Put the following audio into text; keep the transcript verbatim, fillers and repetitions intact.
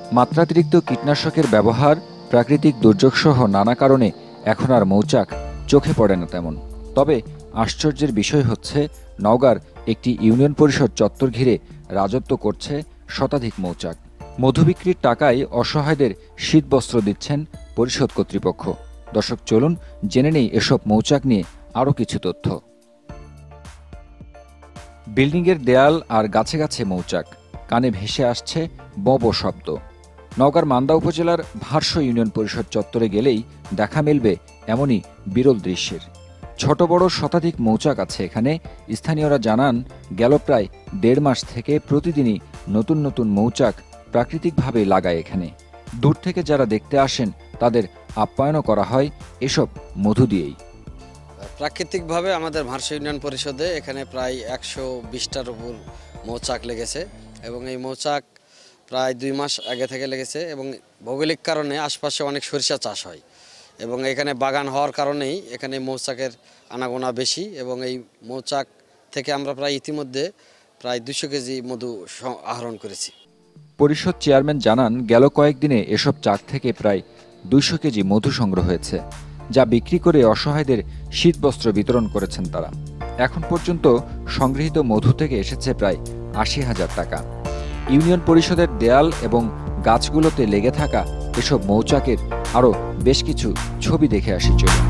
মাত্রাতিরিক্ত কীটনাশকের ব্যবহার, প্রাকৃতিক দুর্যোগসহ নানা কারণে এখন আর মৌচাক চোখে পড়ে না তেমন। তবে আশ্চর্যের বিষয় হচ্ছে, নওগাঁর একটি ইউনিয়ন পরিষদ চত্বর ঘিরে রাজত্ব করছে শতাধিক মৌচাক। মধু বিক্রির টাকায় অসহায়দের শীতবস্ত্র দিচ্ছেন পরিষদ কর্তৃপক্ষ। দর্শক, চলুন জেনে নেই এসব মৌচাক নিয়ে আরও কিছু তথ্য। বিল্ডিংয়ের দেয়াল আর গাছে গাছে মৌচাক, কানে ভেসে আসছে বঁ বঁ শব্দ। নওগাঁর মান্দা উপজেলার ভারসো ইউনিয়ন পরিষদ চত্বরে গেলেই দেখা মিলবে এমনই বিরল দৃশ্যের। ছোট বড় শতাধিক মৌচাক আছে এখানে। স্থানীয়রা জানান, গেল প্রায় দেড় মাস থেকে প্রতিদিনই নতুন নতুন মৌচাক প্রাকৃতিকভাবে লাগায় এখানে। দূর থেকে যারা দেখতে আসেন তাদের আপ্যায়নও করা হয় এসব মধু দিয়েই। প্রাকৃতিকভাবে আমাদের ভারসো ইউনিয়ন পরিষদে এখানে প্রায় একশো বিশটার উপর মৌচাক লেগেছে এবং এই মৌচাক প্রায় দুই মাস আগে থেকে লেগেছে এবং ভৌগোলিক কারণে আশপাশে অনেক সরিষা চাষ হয় এবং এখানে বাগান হওয়ার কারণেই এখানে মৌচাকের আনাগোনা বেশি এবং এই মৌচাক থেকে আমরা প্রায় ইতিমধ্যে প্রায় দুশো কেজি মধু আহরণ করেছি। পরিষদ চেয়ারম্যান জানান, গেল কয়েকদিনে এসব চাক থেকে প্রায় দুইশো কেজি মধু সংগ্রহ হয়েছে, যা বিক্রি করে অসহায়দের শীতবস্ত্র বিতরণ করেছেন তারা। এখন পর্যন্ত সংগৃহীত মধু থেকে এসেছে প্রায় আশি হাজার টাকা। ইউনিয়ন পরিষদের দেয়াল এবং গাছগুলোতে লেগে থাকা এসব মৌচাকের আরও বেশ কিছু ছবি দেখে আসি চলুন।